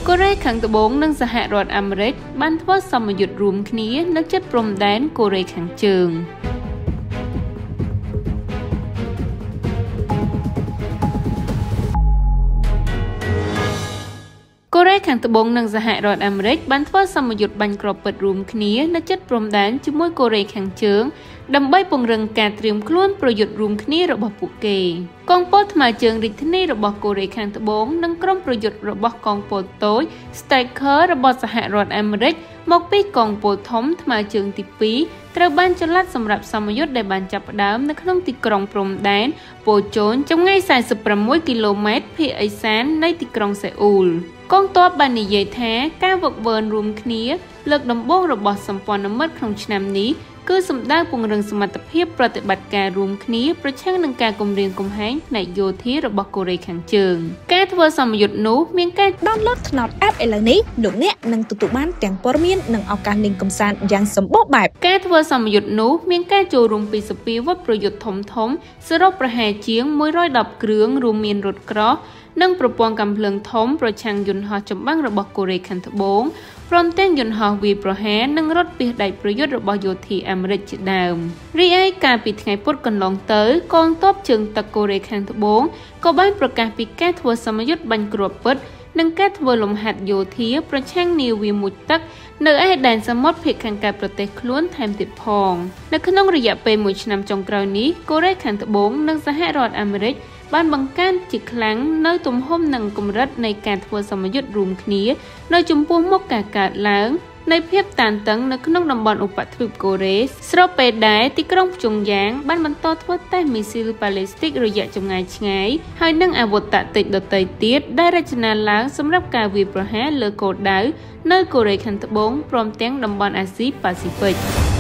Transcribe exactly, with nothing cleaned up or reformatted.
កូរ៉េខាងត្បូងនិងសហរដ្ឋអាមេរិកបានធ្វើសម្ពយុទ្ធរួមគ្នានៅជិតព្រំដែនកូរ៉េខាងជើងកូរ៉េខាងត្បូងនិងសហរដ្ឋអាមេរិកបានធ្វើសម្ពយុទ្ធបាញ់គ្រាប់ពិតរួមគ្នានៅជិតព្រំដែនជាមួយកូរ៉េខាងជើងដើម្បីពង្រឹងការត្រៀមខ្លួនប្រយុទ្ធរួមគ្នារបស់ពួកគេកងពលថ្មើរជើងរាជធានីរបស់កូរ៉េខាងត្បូងនិងក្រុមប្រយុទ្ធរបស់កងពលតូច Stryker របស់សហរដ្ឋអាមេរិកមកពីកងពលធំថ្មើរជើងទីពីរត្រូវបានចល័តសម្រាប់សម្ពយុទ្ធដែលបានចាប់ផ្ដើមនៅក្នុងទីក្រុងព្រំដែនប៉ូជូនចម្ងាយសែនសិបប្រាំមួយគីឡូម៉ែត្រភាគឦសាននៃទីក្រុងសេអ៊ូលកងទ័ពបាននិយាយថាការវឹកវើរួមគ្នាលើកដំបូងរបស់សម្ព័ន្ធមិត្តក្នុងឆ្នាំនេះគឺសម្ដៅពង្រឹងសមត្ថភាពប្រតិបត្តិការរួមគ្នាប្រឆាំងនឹងការគំរាមកំហែងផ្នែកយោធារបស់កូរ៉េខាងជើងការធ្វើសម្ពយុទ្ធនោះមានការ download ថ្នោត app ឥឡូវនេះលោកអ្នកនឹងទទួលបានទាំងព័ត៌មាននិងឱកាសលេងកម្សាន្តយ៉ាងសម្បូរបែបការធ្វើសម្ពយុទ្ធនោះមានការចូលរួមពីសភាវុធប្រយុទ្ធធំធំសរុបប្រហែលជាងមួយរយដប់គ្រឿងរួមមានរថក្រោះនិងប្រព័ន្ធកាំភ្លើងធំប្រឆាំងយន្តហោះចម្បាំងរបស់កូរ៉េខាងត្បូងព្រមទាំងយន្តហោះវាយប្រហារនិងរថពាសដែកប្រយុទ្ធរបស់យោធាអាមេរិកជាដើមរីឯកាលពីថ្ងៃពុធកន្លងទៅកងទ័ពជើងទឹកកូរ៉េខាងត្បូងក៏បានប្រកាសពីការធ្វើសម្ពយុទ្ធបាញ់គ្រាប់ពិតនិងការធ្វើលំហាត់យោធាប្រឆាំងនាវាមុជទឹកនៅឯដែនសមុទ្រភាគខាងកើតប្រទេសខ្លួនថែមទៀតផងនៅក្នុងរយៈពេលមួយឆ្នាំចុងក្រោយនេះកូរ៉េខាងត្បូងនិងសហរដ្ឋអាមេរិកបានបង្កើនជាខ្លាំងនៅទំហំនិងកម្រិតនៃការធ្វើសម្ពយុទ្ធរួមគ្នានៅចំពោះមុខការកើតឡើងនៃភាពតានតឹងនៅក្នុងតំបន់ឧបទ្វីបកូរ៉េស្របពេលដែលទីក្រុងព្យុងយ៉ាងបានបន្តធ្វើតេស្តមីស៊ីលប៉ាឡេស្ទិករយៈចម្ងាយឆ្ងាយហើយនិងអាវុធតាក់ទិកដទៃទៀតដែលរចនាឡើងសម្រាប់ការវាយប្រហារលើគោលដៅនៅកូរ៉េខាងត្បូងព្រមទាំងតំបន់អាស៊ីប៉ាស៊ីហ្វិក